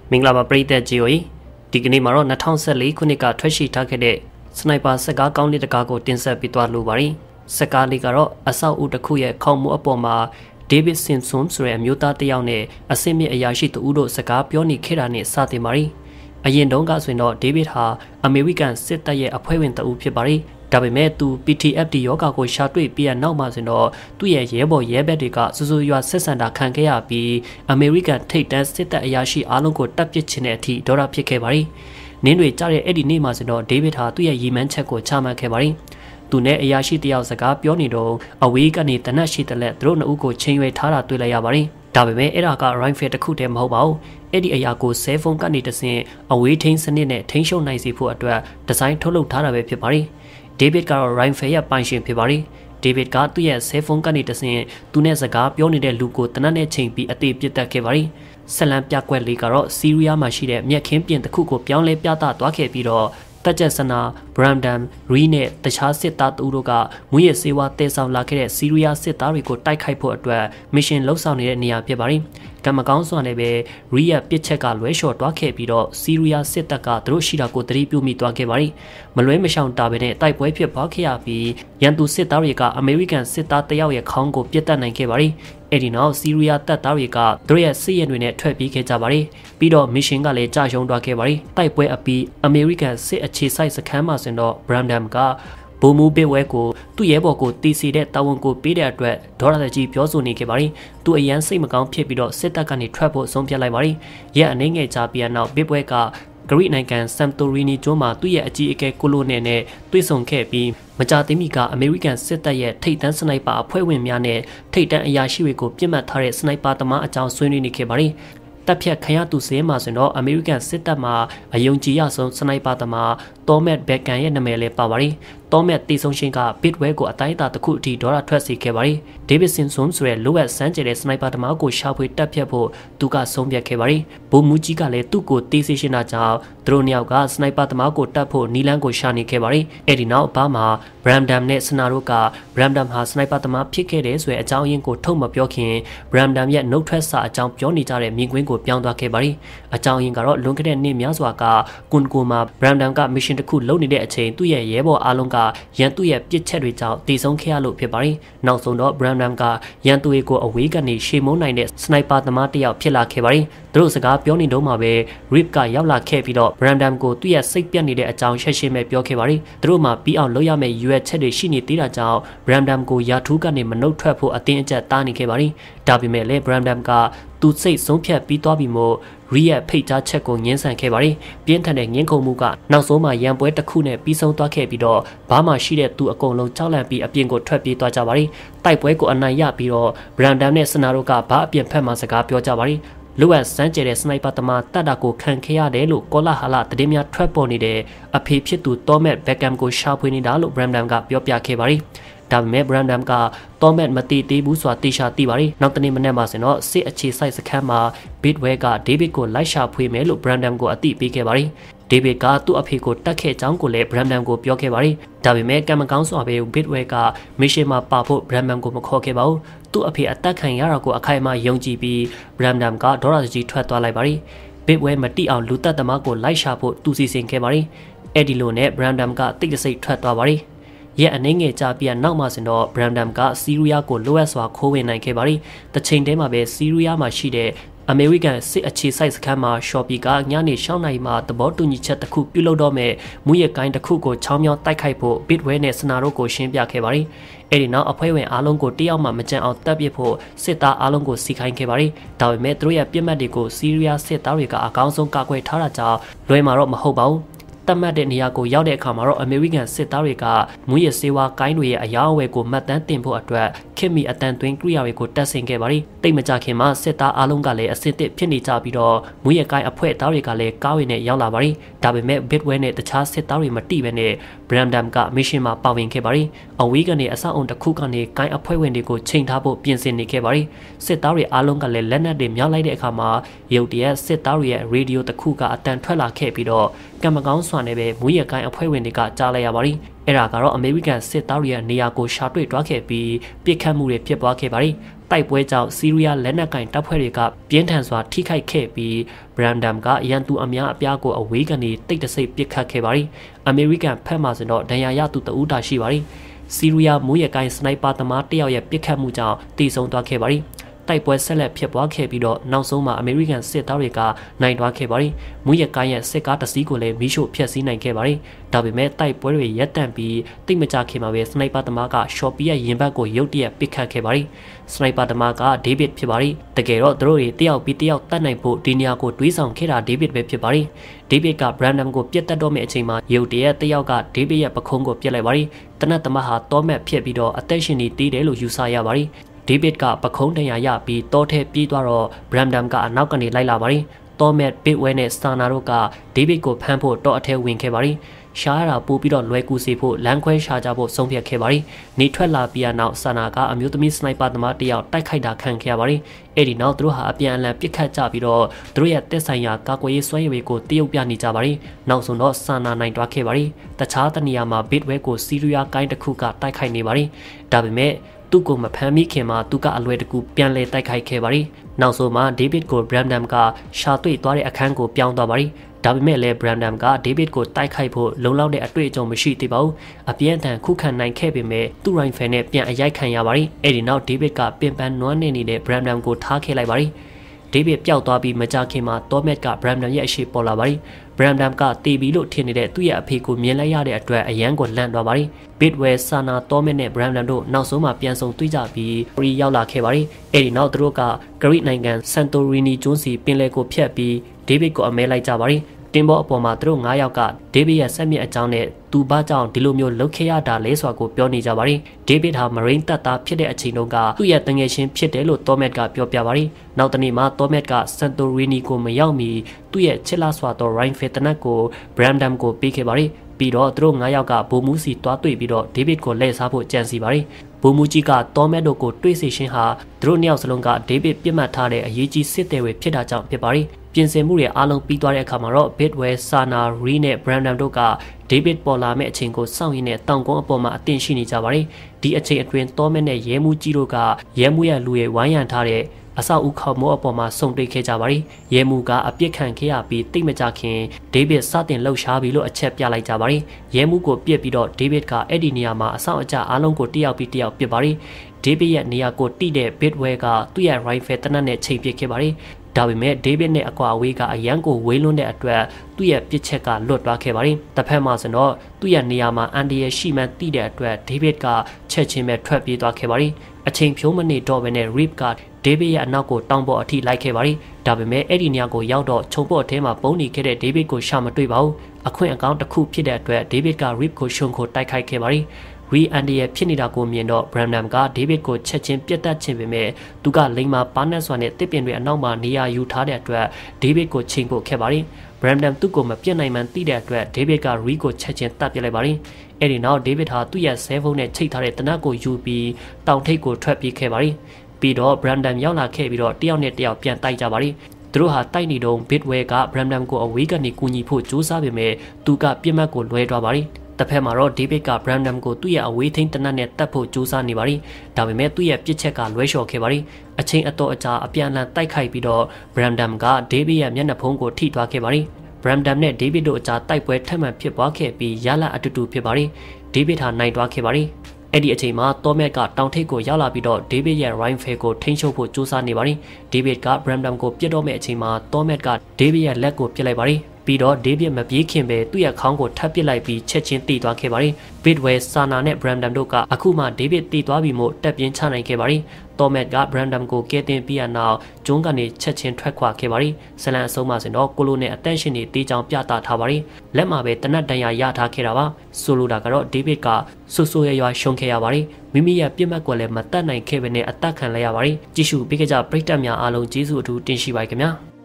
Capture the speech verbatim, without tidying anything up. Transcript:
မင်္ဂလာပါပရိသတ်ကြီးတို့ဒီကနေ့မှာတော့၂၀၁၄ခုနှစ်ကထွက်ရှိထားခဲ့တဲ့စနိုက်ပါစကားကောင်းလေးတကားကိုတင်ဆက်ပေးသွားလိုပါတယ်စကားလေးကတော့အဆောက်အဦတစ်ခုရဲ့ခေါင်းမူအပေါ်မှာဒေးဗစ်ဆင်ဆွန်ဆိုတဲ့အမျိုးသားတစ်ယောက်နဲ့အဆင့်မြင့်အရာရှိတဦးတို့စကားပြောနေခဲ့တာနဲ့စတင်ပါတယ်အရင်တုန်းကဆိုရင်တော့ဒေးဗစ်ဟာအမေရိကန်စစ်တပ်ရဲ့အဖွဲ့ဝင်တဦးဖြစ်ပါတယ်ဒါပေမဲ့သူ P T S D ယောဂါကိုရှာတွေ့ပြီးနောက်မှာဆိုတော့သူ့ရဲ့ရဲဘော်ရဲဘက်တွေကစူးစူးရွာဆက်ဆံတာခံခဲ့ရပြီးအမေရိကန်ထိပ်တန်းစစ်တပ်အရာရှိအားလုံးကိုတပ်ပစ်ခြင်းတဲ့အထိဒေါ်လာဖြစ်ခဲ့ပါတယ်။နင်းတွေကြားတဲ့အဲ့ဒီနေ့မှာဆိုတော့ဒေးဗစ်ဟာသူ့ရဲ့ရီမန်းချက်ကိုချမှတ်ခဲ့ပါတယ်။သူနဲ့အရာရှိတယောက်စကားပြောနေတော့အဝေးကနေတနက်ရှိတဲ့လက်သူတို့နှစ်ဦးကိုချိန်ရွယ်ထားတာတွေ့လိုက်ရပါတယ်။ဒါပေမဲ့အဲ့ဒါက rifle တစ်ခုတည်းမဟုတ်ပါဘူး။အဲ့ဒီအရာကို cell phone ကနေတဆင့်အဝေးထိန်းစနစ်နဲ့ထိန်းချုပ်နိုင်စေဖို့အတွက်ဒီဇိုင်းထုတ်လုပ်ထားတာပဲဖြစ်ပါတယ်။ဒေးဗစ်ကတော့ rifle ရဲ့ပိုင်ရှင်ဖြစ်ပါတယ်။ဒေးဗစ်ကသူ့ရဲ့ cell phone ကနေတဆင့်သူနဲ့စကားပြောနေတဲ့လူကိုတနက်နဲ့ချိန်ပြီးအသေးပစ်တက်ခဲ့ပါတယ်။ဆက်လန်းပြကွက်လေးကတော့ဆီးရီးယားမှာရှိတဲ့မြက်ခင်းပြင်တစ်ခုကိုပြောင်းလဲပြသသွားခဲ့ပြီးတော့တက်ချက်စနာဘရမ်ဒမ်ရီနဲ့တခြားစစ်သားတို့တို့ကမူရစေဝါတဲဆောင်လာခဲ့တဲ့ဆီးရီးယားစစ်သားတွေကိုတိုက်ခိုက်ဖို့အတွက်မစ်ရှင်လှုပ်ဆောင်နေတဲ့နေရာဖြစ်ပါတယ်။ကံမကောင်းစွာနဲ့ပဲရီရဲ့ပစ်ချက်ကလွဲလျှော်သွားခဲ့ပြီးတော့ဆီးရီးယားစစ်တပ်ကသူတို့ရှိတာကိုသတိပြုမိသွားခဲ့ပါတယ်။မလွဲမရှောင်တာပဲနဲ့တိုက်ပွဲဖြစ်ပွားခဲ့ရပြီးရန်သူစစ်သားတွေကအမေရိကန်စစ်သားတယောက်ရဲ့ခေါင်းကိုပြစ်တက်နိုင်ခဲ့ပါတယ်။အဲ့ဒီနောက်ဆီးရီးယားတပ်သားတွေကသူတို့ရဲ့စစ်ရင်တွေနဲ့ထွက်ပြေးခဲ့ကြပါတယ်။ပြီးတော့မစ်ရှင်ကလည်းကြာရှုံးသွားခဲ့ပါတယ်။တိုက်ပွဲအပြီးအမေရိကန်စစ်အခြေစိုက်စခန်းမှာဆိုတော့ဘရမ်ဒမ်ကဘိုမူဘေဝဲကိုသူ့ရဲဘော်ကိုတီစီတဲ့တာဝန်ကိုပေးတဲ့အတွက်ဒေါ်လာကြီးပြောဆိုနေခဲ့ပါတယ်။သူအရန်စိတ်မကောင်းဖြစ်ပြီးတော့စစ်တပ်ကနေထွက်ဖို့ဆုံးဖြတ်လိုက်ပါတယ်။ရက်အနေငယ်ကြာပြီးနောက်ဘေဝဲကဂရိနိုင်ငံဆမ်တိုရီနီကျွန်းမှာသူ့ရဲ့အကြီးအကဲကိုလိုနယ်နဲ့တွေ့ဆုံခဲ့ပြီးမကြာသေးမီကအမေရိကန်စစ်တပ်ရဲ့ထိပ်တန်းစနိုက်ပါအဖွဲ့ဝင်များနဲ့ထိပ်တန်းအရာရှိတွေကိုပြစ်မှတ်ထားတဲ့စနိုက်ပါသမားအကြောင်းဆွေးနွေးနေခဲ့ပါတယ်။တပ်ဖြတ်ခရသူစင်းမှာဆိုတော့အမေရိကန်စစ်တပ်မှာအယုံကြည်ရဆုံးစနိုက်ပါသမားတောမက်ဘက်ကန်ရဲ့နာမည်လေးပါပါတယ်။တောမက်တီဆုံးရှင်ကဘစ်ဝဲကိုအတိုင်းအတာတစ်ခုအထိဒေါ်လာထွက်စေခဲ့ပါတယ်။ဒေးဗစ်ဆင်ဆွန်ဆိုတဲ့လိုအပ်စမ်းကြတဲ့စနိုက်ပါသမားကိုရှာဖွေတပ်ဖြတ်ဖို့သူကဆုံးဖြတ်ခဲ့ပါတယ်။ဘိုမူကြီးကလည်းသူ့ကိုတီးစီရှင်တာကြောင့်သူတို့နှစ်ယောက်ကစနိုက်ပါသမားကိုတပ်ဖို့နီလန်းကိုရှာနေခဲ့ပါတယ်။အဲ့ဒီနောက်ဘာမှာဘရမ်ဒမ်နဲ့စနာတို့ကဘရမ်ဒမ်ဟာစနိုက်ပါသမားဖြစ်ခဲ့တဲ့ဆိုတဲ့အကြောင်းရင်းကိုထုတ်မပြောခင်ဘရမ်ဒမ်ရဲ့နှုတ်ထွက်စာအကြောင်းပြောနေကြတဲ့မြင်ကွင်းကိုပြောင်းသွားခဲ့ပါတယ်။အကြောင်းရင်းကတော့လွန်ခဲ့တဲ့နှစ်များစွာကကွန်ကိုမှာဘရမ်ဒမ်ကမစ်ရှင်တစ်ခုလုပ်နေတဲ့အချိန်သူ့ရဲ့ရဲဘော်အားလုံးကရန်သူရဲ့ပစ်ချက်တွေကြောင့်တည်ဆုံးခဲ့ရလို့ဖြစ်ပါတယ်။နောက်ဆုံးတော့ဘရမ်ဒမ်ကရန်သူတွေကိုအဝေးကနေရှေ့မုန်းနိုင်တဲ့စနိုက်ပါသမားတစ်ယောက်ဖြစ်လာခဲ့ပါတယ်။သူတို့စကားပြောနေတော့မှပဲ Rip ကရောက်လာခဲ့ပြီးတော့ဘရမ်ဒမ်ကိုသူ့ရဲ့စိတ်ပြတ်နေတဲ့အကြောင်းရှင်းရှင်းပဲပြောခဲ့ပါတယ်။သူတို့မှပြီးအောင်လုပ်ရမယ့်ရွယ်ချက်တွေရှိနေသေးတာကြောင့်ဘရမ်ဒမ်ကိုယာထူးကနေမနှုတ်ထွက်ဖို့အတင်းအကျပ်တားနေခဲ့ပါတယ်။ဒါပေမဲ့လည်းဘရမ်ဒမ်ကသူစိတ်ဆုံးဖြတ်ပြီးသွားပြီမို့ရီရဲ့ဖိတ်ကြားချက်ကိုငင်းဆန်ခဲ့ပါတယ်။ပြင်းထန်တဲ့ငင်းခုန်မှုကနောက်ဆုံးမှရန်ပွဲတစ်ခုနဲ့ပြီးဆုံးသွားခဲ့ပြီးတော့ဘာမှရှိတဲ့သူအကုန်လုံးကြောက်လန့်ပြီးအပြင်ကိုထွက်ပြေးသွားကြပါတယ်။တိုက်ပွဲကိုအနိုင်ရပြီးတော့ဘရမ်ဒမ်နဲ့စနာတို့ကဘာအပြင်ဖက်မှစကားပြောကြပါတယ်။လိုအပ်စမ်းကြတဲ့စနိုက်ပါသမားတတ်တာကိုခံခဲ့ရတယ်လို့ကောလာဟာလာတည်င်းများထွက်ပေါ်နေတဲ့အဖေဖြစ်သူတောမက်ဘက်ကမ်ကိုရှာဖွေနေတာလို့ဘရမ်ဒမ်ကပြောပြခဲ့ပါတယ်။ဒါပေမဲ့ဘရမ်ဒမ်ကတောမက်မတီသေးဘူးဆိုတာသိရှာသိပါတယ်။နောက်တနေ့မနေ့မှာဆိုတော့စစ်အခြေစိုက်စခန်းမှာဘစ်ဝဲကဒေးဗစ်ကိုလိုက်ရှာဖွေမယ်လို့ဘရမ်ဒမ်ကိုအသိပေးခဲ့ပါတယ်။ဒေးဗစ်ကသူ့အဖေကိုတတ်ခဲ့ကြောင်းကိုလည်းဘရမ်ဒမ်ကိုပြောခဲ့ပါတယ်။ဒါပေမဲ့ကံမကောင်းစွာပဲဘစ်ဝဲကမစ်ရှင်မှာပါဖို့ဘရမ်ဒမ်ကိုမခေါ်ခဲ့ပါဘူး။သူ့အဖေအသက်ခံရတာကိုအခိုင်အမာယုံကြည်ပြီးဘရမ်ဒမ်ကဒေါ်လာကြီးထွက်သွားလိုက်ပါတယ်။ဘစ်ဝဲမတိအောင်လူသက်သမားကိုလိုက်ရှာဖို့သူစီစဉ်ခဲ့ပါတယ်။အဲ့ဒီလိုနဲ့ဘရမ်ဒမ်ကတိတ်တဆိတ်ထွက်သွားပါတယ်။ရဲ့အနေငယ်ကြပြီးနောက်မှဆိုတော့ဘရမ်ဒမ်ကဆီးရီးယားကိုလိုအပ်စွာခိုးဝင်နိုင်ခဲ့ပါတယ်။တစ်ချိန်တည်းမှာပဲဆီးရီးယားမှာရှိတဲ့အမေရိကန်စစ်အခြေစိုက်စခန်းမှာရှော့ပီကညနေ၆နာရီမှာသဘောတူညီချက်တစ်ခုပြုလုပ်တော့မဲ့မူရကိုင်းတစ်ခုကိုချောင်းမြောင်းတိုက်ခိုက်ဖို့ဘစ်ဝဲနဲ့စနာတို့ကိုရှင်းပြခဲ့ပါတယ်။အဲဒီနောက်အဖွဲ့ဝင်အားလုံးကိုတယောက်မှမကြံအောင်တပ်ပစ်ဖို့စစ်သားအားလုံးကိုစီခိုင်းခဲ့ပါတယ်။ဒါပေမဲ့သူတို့ရဲ့ပြစ်မှတ်တွေကိုဆီးရီးယားစစ်သားတွေကအကောင်းဆုံးကာကွယ်ထားတာကြောင့်လွယ်မှာတော့မဟုတ်ပါဘူး။တတ်မှတ်တဲ့နေရာကိုရောက်တဲ့အခါမှာတော့အမေရိကန်စစ်သားတွေကမူရစေဝါကိုင်းတွေရဲ့အယောင်အဝယ်ကိုမှတ်တမ်းတင်ဖို့အတွက်ခင်မီအတန်သွင်းကိရိယာတွေကိုတပ်ဆင်ခဲ့ပါတယ်။တိတ်မကြခင်မှာစစ်သားအားလုံးကလည်းအစစ်တစ်ဖြစ်နေကြပြီးတော့မူရကိုင်းအဖွဲ့သားတွေကလည်းကားဝင်နဲ့ရောက်လာပါတယ်။ဒါပေမဲ့ဘစ်ဝဲနဲ့တခြားစစ်သားတွေမတိဘဲနဲ့ဘရမ်ဒမ်ကမစ်ရှင်မှာပါဝင်ခဲ့ပါတယ်။အဝေးကနေအဆောက်အုံတစ်ခုကနေကိုင်းအဖွဲ့ဝင်တွေကိုချိန်ထားဖို့ပြင်ဆင်နေခဲ့ပါတယ်။စစ်သားတွေအားလုံးကလည်းလက်နက်တွေမြောက်လိုက်တဲ့အခါမှာရုတ်တရက်စစ်သားတွေရဲ့ရေဒီယိုတစ်ခုကအတန်ထွက်လာခဲ့ပြီးတော့ကံမကောင်းစွာစွာနဲ့ပဲမူရကိုင်းအဖွဲ့ဝင်တွေကကြားလိုက်ရပါတယ်။အဲ့ဒါကတော့အမေရိကန်စစ်သားတွေရဲ့နေရာကိုရှာတွေ့တွားခဲ့ပြီးပြစ်ခတ်မှုတွေဖြစ်ပွားခဲ့ပါတယ်။တိုက်ပွဲကြောင့်ဆီးရီးယားလက်နက်ကိုင်တပ်ဖွဲ့တွေကပြင်းထန်စွာထိခိုက်ခဲ့ပြီးဘရန်ဒမ်ကရန်သူအများအပြားကိုအဝေးကနေတိတ်တဆိတ်ပစ်ခတ်ခဲ့ပါတယ်။အမေရိကန်ဖက်မှဆိုတော့ဒဏ်ရာရသူတအူးတာရှိပါတယ်။ဆီးရီးယားမူရကိုင်းစနိုက်ပါသမားတယောက်ရဲ့ပစ်ခတ်မှုကြောင့်တိစုံသွားခဲ့ပါတယ်။တိုက်ပွဲဆက်လက်ဖြစ်ပွားခဲ့ပြီးတော့နောက်ဆုံးမှာအမေရိကန်စစ်သားတွေကနိုင်သွားခဲ့ပါတယ်။မူရကိုင်းရဲ့စစ်ကားတစ်စီးကိုလည်းမီးရှို့ဖျက်ဆီးနိုင်ခဲ့ပါတယ်။ဒါပေမဲ့တိုက်ပွဲတွေရပ်တန့်ပြီးတိတ်မကြခင်မှာပဲစနိုက်ပါသမားကရှော့ပီရဲ့ရင်ဘတ်ကိုရုတ်တရက်ပစ်ခတ်ခဲ့ပါတယ်။စနိုက်ပါသမားကဒေးဗစ်ဖြစ်ပါတယ်။တကယ်တော့သူတို့တွေတယောက်ပြီးတယောက်တတ်နိုင်ဖို့ဒီနေရာကိုတွေးဆောင်ခဲ့တာဒေးဗစ်ပဲဖြစ်ပါတယ်။ဒေးဗစ်ကဘရန်ဒမ်ကိုပြတ်တက်တော့မယ့်အချိန်မှာရုတ်တရက်တယောက်ကဒေးဗစ်ရဲ့ပခုံးကိုပြစ်လိုက်ပါတယ်။တနတ်သမားဟာတောမက်ဖြစ်ပြီးတော့အသက်ရှင်နေသေးတယ်လို့ယူဆရပါတယ်။ဒေးဗစ်ကပခုံးတန်ရာရပြီးတောထဲပြေးသွားတော့ဘရန်ဒမ်ကအနောက်ကနေလိုက်လာပါတယ်။တောမက်ဘစ်ဝဲနဲ့စတာနာတို့ကဒေးဗစ်ကိုဖမ်းဖို့တောအထဲဝင်ခဲ့ပါတယ်။ရှားရတာပို့ပြီးတော့လွယ်ကူစေဖို့လမ်းခွဲရှာကြဖို့ဆုံးဖြတ်ခဲ့ပါတယ်။နေထွက်လာပြီးနောက်စတာနာကအမျိုးသမီးစနိုက်ပါသမားတယောက်တိုက်ခိုက်တာခံခဲ့ရပါတယ်။အဲ့ဒီနောက်သူတို့ဟာအပြန်အလှန်ပစ်ခတ်ကြပြီးတော့သူတို့ရဲ့တက်ဆိုင်ရာကာကွယ်ရေးစွမ်းရည်တွေကိုတရုပ်ပြနေကြပါတယ်။နောက်ဆုံးတော့စတာနာနိုင်သွားခဲ့ပါတယ်။တခြားတနေရာမှာဘစ်ဝဲကိုဆီးရီးယားကိုင်းတစ်ခုကတိုက်ခိုက်နေပါတယ်။ဒါပေမဲ့သူ့ကိုမဖမ်းမိခင်မှာသူကအလွယ်တကူပြန်လဲတိုက်ခိုက်ခဲ့ပါတယ်။နောက်ဆုံးမှာဒေးဗစ်ကိုဘရန်ဒမ်ကရှာတွေ့သွားတဲ့အခန်းကိုပြောင်းသွားပါတယ်။ဒါပေမဲ့လည်းဘရန်ဒမ်ကဒေးဗစ်ကိုတိုက်ခိုက်ဖို့လုံလောက်တဲ့အတွေ့အကြုံမရှိသေးပါဘူး။အပြင်းထန်ခုခံနိုင်ခဲ့ပေမဲ့သူ့ရိုင်ဖယ်နဲ့ပြန်အရိုက်ခံရပါတယ်။အဲဒီနောက်ဒေးဗစ်ကပင်ပန်းနွမ်းနေနေတဲ့ဘရန်ဒမ်ကိုထားခဲ့လိုက်ပါတယ်။ဒေးဗစ်ပျောက်သွားပြီးမကြာခင်မှာတောမက်ကဘရန်ဒမ်ရဲ့အရှိပေါ်လာပါတယ်။ဘရန်ဒမ်ကတေဘီလို့ထင်နေတဲ့သူ့ရဲ့အဖေကိုမြင်လိုက်ရတဲ့အတွက်အရန်ကိုလန့်သွားပါတယ်။ဘစ်ဝဲဆာနာတောမက်နဲ့ဘရန်ဒမ်တို့နောက်ဆုံးမှာပြန်ဆုံတွေ့ကြပြီးရီရောက်လာခဲ့ပါတယ်။အဲဒီနောက်သူတို့ကဂရိနိုင်ငံဆန်တိုရီနီကျွန်းစီပင်လယ်ကိုဖြတ်ပြီးဒေးဗစ်ကိုအမဲလိုက်ကြပါတယ်။တင်ဘောအပေါ်မှာသူတို့၅ယောက်ကဒေးဗစ်ရဲ့ဆက်မြစ်အကြောင်းနဲ့သူဘာကြောင့်ဒီလိုမျိုးလှုပ်ခဲ့ရတာလဲဆိုတာကိုပြောနေကြပါတယ်။ဒေးဗစ်ဟာမရိန်းတပ်သားဖြစ်တဲ့အချိန်တုန်းကသူ့ရဲ့တငယ်ချင်းဖြစ်တယ်လို့တောမက်ကပြောပြပါတယ်။နောက်တနေ့မှာတောမက်ကဆန်တိုရီနီကိုမရောက်မီသူ့ရဲ့ချစ်လာစွာသောရိုင်းဖယ်တနက်ကိုဘရန်ဒမ်ကိုပေးခဲ့ပါတယ်။ပြီးတော့သူတို့၅ယောက်ကဘိုမူးစီတွားတွေ့ပြီးတော့ဒေးဗစ်ကိုလှည့်စားဖို့ကြံစီပါတယ်။ဘိုမူးကြီးကတောမက်တို့ကိုတွေးစီရှင်ဟာသူတို့နှစ်ယောက်စလုံးကဒေးဗစ်ပြစ်မှတ်ထားတဲ့အရေးကြီးစစ်သည်တွေဖြစ်တာကြောင့်ဖြစ်ပါတယ်။ပြင်ဆင်မှုတွေအားလုံးပြီးသွားတဲ့အခါမှာတော့ Bitway, Sana, Re နဲ့ Brandon တို့က David ပေါ်လာမဲ့အချိန်ကိုစောင့်ရင်းနဲ့တောင်ကုန်းအပေါ်မှာအသင့်ရှိနေကြပါတယ်။ဒီအချိန်အတွင်းတောမက်နဲ့ရဲမှုကြီးတို့ကရဲမှုရဲ့လူရဲ့ဝိုင်းရံထားတဲ့အဆောက်အဦခေါမိုးအပေါ်မှာစုံတွေ့ခဲ့ကြပါတယ်။ရဲမှုကအပြစ်ခံခဲ့ရပြီးတိတ်မကြခင်ဒေးဗစ်စတင်လှုပ်ရှားပြီးလို့အချက်ပြလိုက်ကြပါတယ်။ရဲမှုကိုပြစ်ပြီးတော့ဒေးဗစ်ကအဲ့ဒီနေရာမှာအဆောက်အကျအားလုံးကိုတယောက်ပြီးတယောက်ပစ်ပါတယ်။ဒေးဗစ်ရဲ့နေရာကိုတိတဲ့ Bitway ကသူ့ရဲ့ rifle တနက်နဲ့ချိန်ပစ်ခဲ့ပါတယ်။ဒါပေမဲ့ဒေးဗစ်နဲ့အကွာအဝေးကအရန်ကိုဝေးလွန်းတဲ့အတွက်သူ့ရဲ့ပစ်ချက်ကလွတ်သွားခဲ့ပါတယ်။တစ်ဖက်မှာဆိုတော့သူ့ရဲ့နေရာမှာအန်ဒီရဲ့ရှိမှန်းသိတဲ့အတွက်ဒေးဗစ်ကချက်ချင်းပဲထွက်ပြေးသွားခဲ့ပါတယ်။အချိန်ဖြုံးမနေတော့ဘဲနဲ့ Rip ကဒေးဗစ်ရဲ့အနောက်ကိုတောင်ပေါ်အထိလိုက်ခဲ့ပါတယ်။ဒါပေမဲ့အဲ့ဒီနေရာကိုရောက်တော့ခြုံပေါ်အထဲမှာပုံနေခဲ့တဲ့ဒေးဗစ်ကိုရှာမတွေ့ပါဘူး။အခွင့်အကောင်းတစ်ခုဖြစ်တဲ့အတွက်ဒေးဗစ်က Rip ကိုရှုံကိုတိုက်ခိုက်ခဲ့ပါတယ်။ Re အန်ဒီရဲ့ဖြစ်နေတာကိုမြင်တော့ Brandon ကဒေးဗစ်ကိုချက်ချင်းပြတ်တက်ခြင်းပေမဲ့သူကလိမ်မာပါနက်စွာနဲ့တစ်ပင်တွေအနောက်မှာနေရာယူထားတဲ့အတွက်ဒေးဗစ်ကိုချိန်ဖို့ခဲ့ပါတယ်။ Brandon သူ့ကိုမပြတ်နိုင်မှန်းသိတဲ့အတွက်ဒေးဗစ်က Re ကိုချက်ချင်းတပ်ပစ်လိုက်ပါတယ်။အဲဒီနောက်ဒေးဗစ်ဟာသူ့ရဲ့ဆဲဖုန်းနဲ့ချိတ်ထားတဲ့တနက်ကိုယူပြီးတောင်ထိပ်ကိုထွက်ပြေးခဲ့ပါတယ်။ပြီးတော့ Brandon ရောက်လာခဲ့ပြီးတော့တယောက်နဲ့တယောက်ပြန်တိုက်ကြပါတယ်။သူတို့ဟာတိုက်နေတော့ Bitway က Brandon ကိုအဝေးကနေကူညီဖို့ကြိုးစားပေမဲ့သူကပြစ်မှတ်ကိုလွဲသွားပါတယ်။တစ်ဖက်မှာတော့ဒေးဗစ်က Brandon ကိုသူ့ရဲ့အဝေးထိန်းတနက်နဲ့တတ်ဖို့ကြိုးစားနေပါတယ်။ဒါပေမဲ့သူ့ရဲ့ပြစ်ချက်ကလွဲလျှော်ခဲ့ပါတယ်။အချိန်အတော်အကြာအပြန်အလှန်တိုက်ခိုက်ပြီးတော့ Brandon ကဒေးဗစ်ရဲ့မျက်နှာဖုံးကိုထိသွားခဲ့ပါတယ်။ Brandon နဲ့ဒေးဗစ်တို့အကြားတိုက်ပွဲထပ်မံဖြစ်ပွားခဲ့ပြီးရလအတူတူဖြစ်ပါတယ်။ဒေးဗစ်ဟာနိုင်သွားခဲ့ပါတယ်။အဲ့ဒီအချိန်မှာတောမက်ကတောင်ထိပ်ကိုရောက်လာပြီးတော့ဒေးဗစ်ရဲ့ rifle ကိုထိန်းချုပ်ဖို့ကြိုးစားနေပါတယ်။ဒေးဗစ်က Brandon ကိုပြစ်တော့မဲ့အချိန်မှာတောမက်ကဒေးဗစ်ရဲ့လက်ကိုပြစ်လိုက်ပါတယ်။ပြီးတော့ဒေးဗစ်မပြေးခင်ပဲသူ့ရဲ့ခေါင်းကိုထပ်ပစ်လိုက်ပြီးချက်ချင်းတီးသွားခဲ့ပါတယ်။ Bitway, Sana နဲ့ Brandon တို့ကအခုမှဒေးဗစ်တီးသွားပြီးမို့တက်ပြင်းချနိုင်ခဲ့ပါတယ်။ Tomet က Brandon ကိုကဲတင်ပြီးနောက်ဂျွန်းကနေချက်ချင်းထွက်ခွာခဲ့ပါတယ်။ဇလန်အဆုံးမှာဆိုတော့ကိုလိုနဲ့အတန့်ရှင်တွေတေးချောင်ပြတာထားပါတယ်။လက်မှာပဲတနတ်တန်ရာရထားခဲ့တာပါ။ဆိုလိုတာကတော့ဒေးဗစ်ကဆူဆူရွရွရှုံးခဲ့ရပါတယ်။မိမိရဲ့ပြစ်မှတ်ကိုလည်းမတတ်နိုင်ခဲ့ဘဲနဲ့အသက်ခံလိုက်ရပါတယ်။ကြည့်ရှုပေးကြပရိသတ်များအားလုံးကျေးဇူးအထူးတင်ရှိပါခင်ဗျာ။